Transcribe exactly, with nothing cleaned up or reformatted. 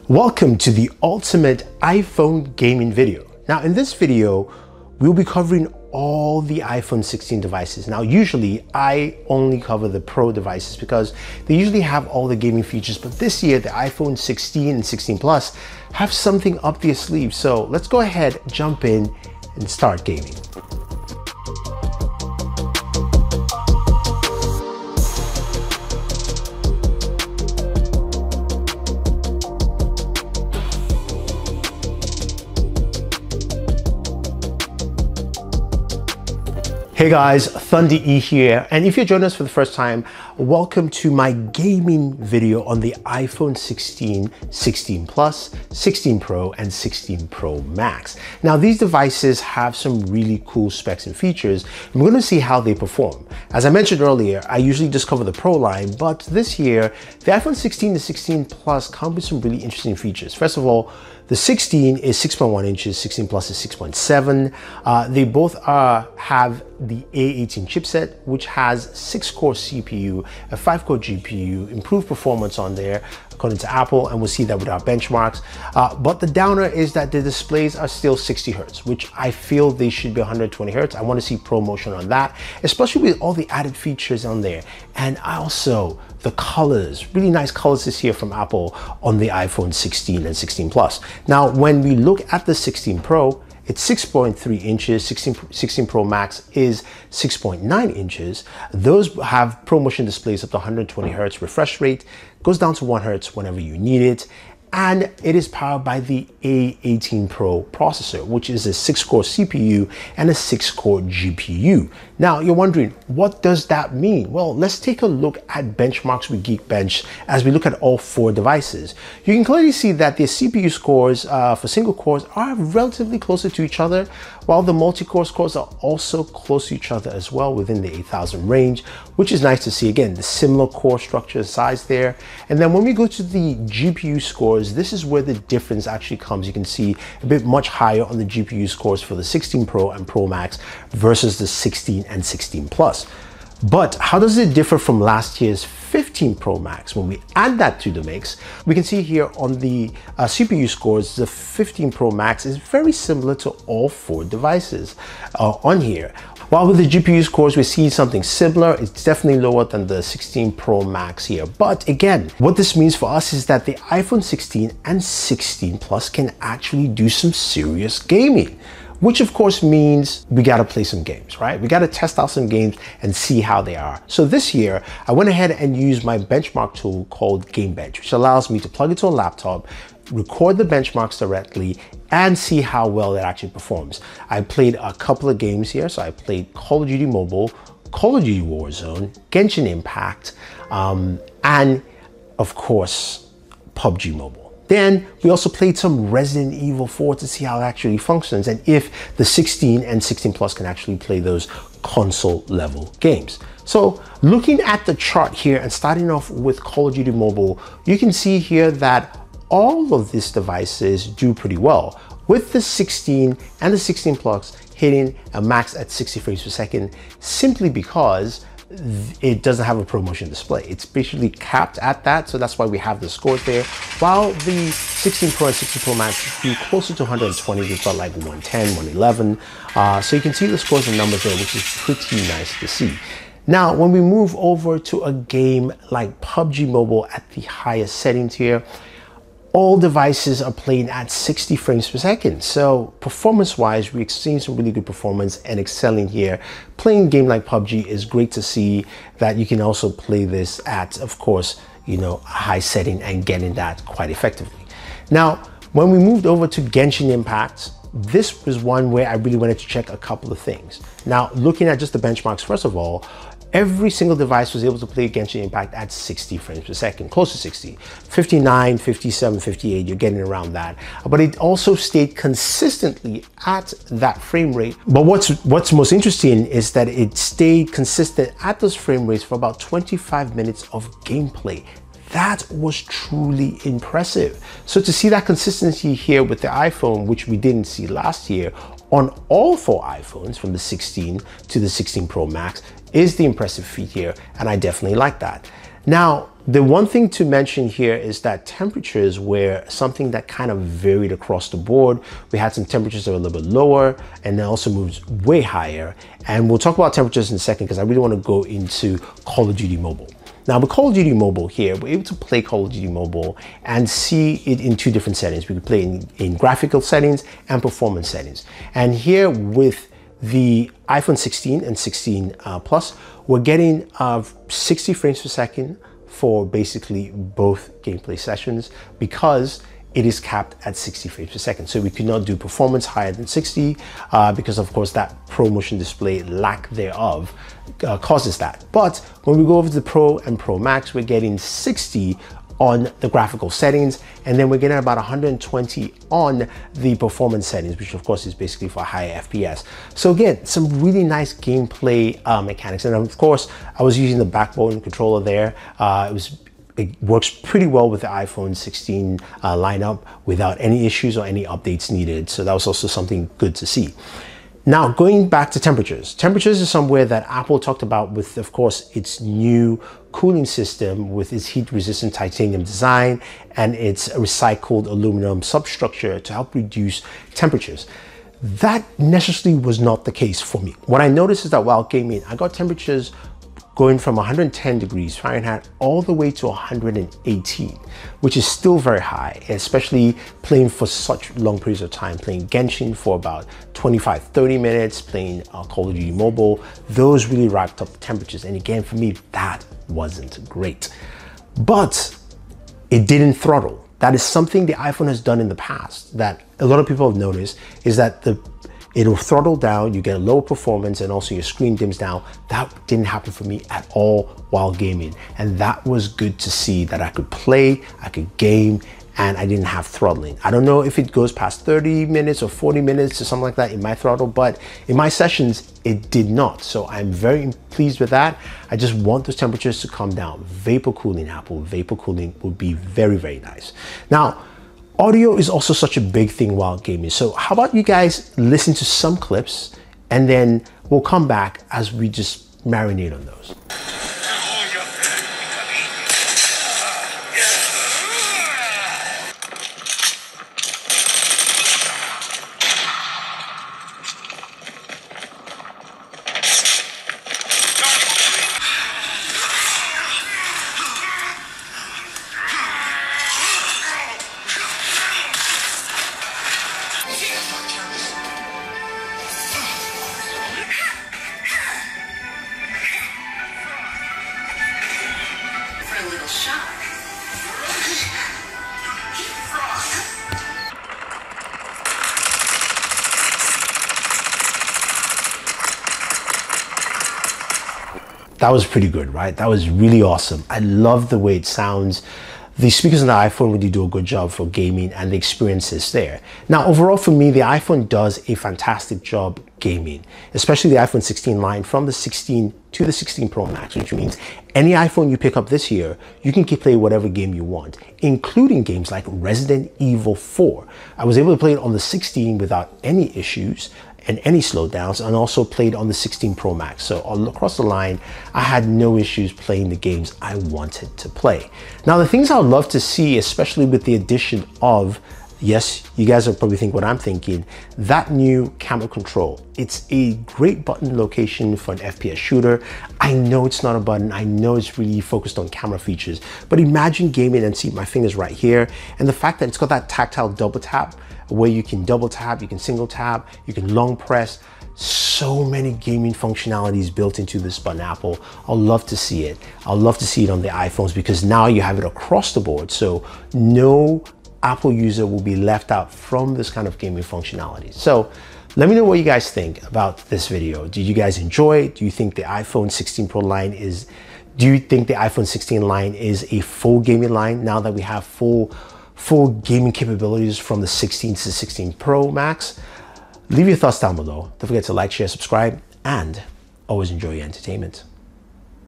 Welcome to the ultimate iPhone gaming video. Now in this video, we'll be covering all the iPhone sixteen devices. Now usually I only cover the Pro devices because they usually have all the gaming features, but this year the iPhone sixteen and sixteen Plus have something up their sleeve. So let's go ahead, jump in and start gaming. Hey guys, Thunder E here, and if you're joining us for the first time, welcome to my gaming video on the iPhone sixteen, sixteen Plus, sixteen Pro, and sixteen Pro Max. Now these devices have some really cool specs and features, and we're going to see how they perform. As I mentioned earlier, I usually just cover the Pro line, but this year, the iPhone sixteen and sixteen Plus come with some really interesting features. First of all, the sixteen is six point one inches, sixteen Plus is six point seven. Uh, they both are, have the A eighteen chipset, which has six core C P U, a five core G P U, improved performance on there, according to Apple, and we'll see that with our benchmarks. Uh, but the downer is that the displays are still sixty hertz, which I feel they should be one hundred twenty hertz. I want to see ProMotion on that, especially with all the added features on there. And also the colors, really nice colors this year from Apple on the iPhone sixteen and sixteen Plus. Now, when we look at the sixteen Pro, it's six point three inches, sixteen, sixteen Pro Max is six point nine inches. Those have ProMotion displays up to one hundred twenty hertz refresh rate, goes down to one hertz whenever you need it. And it is powered by the A eighteen Pro processor, which is a six core C P U and a six core G P U. Now you're wondering, what does that mean? Well, let's take a look at benchmarks with Geekbench as we look at all four devices. You can clearly see that the C P U scores uh, for single cores are relatively closer to each other, while the multi-core scores are also close to each other as well within the eight thousand range, which is nice to see. Again, the similar core structure and size there. And then when we go to the G P U scores, this is where the difference actually comes. You can see a bit much higher on the G P U scores for the sixteen Pro and Pro Max versus the sixteen and sixteen Plus. But how does it differ from last year's fifteen Pro Max? When we add that to the mix, we can see here on the uh, C P U scores, the fifteen Pro Max is very similar to all four devices uh, on here. While with the G P U scores, we see something similar. It's definitely lower than the sixteen Pro Max here. But again, what this means for us is that the iPhone sixteen and sixteen Plus can actually do some serious gaming, which of course means we gotta play some games, right? We gotta test out some games and see how they are. So this year, I went ahead and used my benchmark tool called GameBench, which allows me to plug it to a laptop, record the benchmarks directly, and see how well it actually performs. I played a couple of games here. So I played Call of Duty Mobile, Call of Duty Warzone, Genshin Impact, um, and of course, P U B G Mobile. Then we also played some Resident Evil four to see how it actually functions and if the sixteen and sixteen Plus can actually play those console level games. So looking at the chart here and starting off with Call of Duty Mobile, you can see here that all of these devices do pretty well, with the sixteen and the sixteen Plus hitting a max at sixty frames per second simply because it doesn't have a ProMotion display. It's basically capped at that, so that's why we have the scores there. While the sixteen Pro and sixteen Pro Max do closer to one hundred twenty, they've got like one ten, one eleven. Uh, so you can see the scores and numbers there, which is pretty nice to see. Now, when we move over to a game like P U B G Mobile at the highest settings here, all devices are playing at sixty frames per second. So performance-wise, we're seeing some really good performance and excelling here. Playing a game like P U B G is great to see that you can also play this at, of course, you know, a high setting and getting that quite effectively. Now, when we moved over to Genshin Impact, this was one where I really wanted to check a couple of things. Now, looking at just the benchmarks, first of all, every single device was able to play Genshin Impact at sixty frames per second, close to sixty, fifty-nine, fifty-seven, fifty-eight, you're getting around that. But it also stayed consistently at that frame rate. But what's, what's most interesting is that it stayed consistent at those frame rates for about twenty-five minutes of gameplay. That was truly impressive. So to see that consistency here with the iPhone, which we didn't see last year, on all four iPhones from the sixteen to the sixteen Pro Max is the impressive feat here, and I definitely like that. Now, the one thing to mention here is that temperatures were something that kind of varied across the board. We had some temperatures that were a little bit lower and then also moved way higher. And we'll talk about temperatures in a second because I really want to go into Call of Duty Mobile. Now with Call of Duty Mobile here, we're able to play Call of Duty Mobile and see it in two different settings. We can play in, in graphical settings and performance settings. And here with the iPhone sixteen and sixteen uh, Plus, we're getting uh, sixty frames per second for basically both gameplay sessions because it is capped at sixty frames per second. So we could not do performance higher than sixty uh, because of course that Pro Motion Display lack thereof uh, causes that. But when we go over to the Pro and Pro Max, we're getting sixty on the graphical settings, and then we're getting about one hundred twenty on the performance settings, which of course is basically for higher F P S. So again, some really nice gameplay uh, mechanics. And of course, I was using the backbone controller there. Uh, it was It works pretty well with the iPhone sixteen uh, lineup without any issues or any updates needed. So that was also something good to see. Now, going back to temperatures. Temperatures is somewhere that Apple talked about with, of course, its new cooling system with its heat-resistant titanium design and its recycled aluminum substructure to help reduce temperatures. That necessarily was not the case for me. What I noticed is that while gaming, I got temperatures going from one hundred ten degrees Fahrenheit all the way to one hundred eighteen, which is still very high, especially playing for such long periods of time, playing Genshin for about twenty-five, thirty minutes, playing uh, Call of Duty Mobile. Those really racked up temperatures. And again, for me, that wasn't great. But it didn't throttle. That is something the iPhone has done in the past that a lot of people have noticed, is that the it'll throttle down, you get a lower performance, and also your screen dims down. That didn't happen for me at all while gaming. And that was good to see that I could play, I could game, and I didn't have throttling. I don't know if it goes past thirty minutes or forty minutes or something like that in my throttle, but in my sessions, it did not. So I'm very pleased with that. I just want those temperatures to come down. Vapor cooling, Apple, vapor cooling would be very, very nice. Now, audio is also such a big thing while gaming. So how about you guys listen to some clips and then we'll come back as we just marinate on those. That was pretty good, right? That was really awesome. I love the way it sounds. The speakers on the iPhone really do a good job for gaming and the experience is there. Now, overall for me, the iPhone does a fantastic job gaming, especially the iPhone sixteen line from the sixteen to the sixteen Pro Max, which means any iPhone you pick up this year, you can play whatever game you want, including games like Resident Evil four. I was able to play it on the sixteen without any issues and any slowdowns, and also played on the sixteen Pro Max. So all across the line, I had no issues playing the games I wanted to play. Now, the things I would love to see, especially with the addition of, yes, you guys will probably think what I'm thinking, that new camera control. It's a great button location for an F P S shooter. I know it's not a button. I know it's really focused on camera features, but imagine gaming and see my fingers right here. And the fact that it's got that tactile double tap, where you can double tap, you can single tap, you can long press. So many gaming functionalities built into this button, Apple. I'll love to see it. I'll love to see it on the iPhones because now you have it across the board. So no Apple user will be left out from this kind of gaming functionality. So let me know what you guys think about this video. Did you guys enjoy it? Do you think the iPhone sixteen Pro line is, do you think the iPhone sixteen line is a full gaming line now that we have full full gaming capabilities from the sixteen to the sixteen Pro Max? Leave your thoughts down below. Don't forget to like, share, subscribe, and always enjoy your entertainment.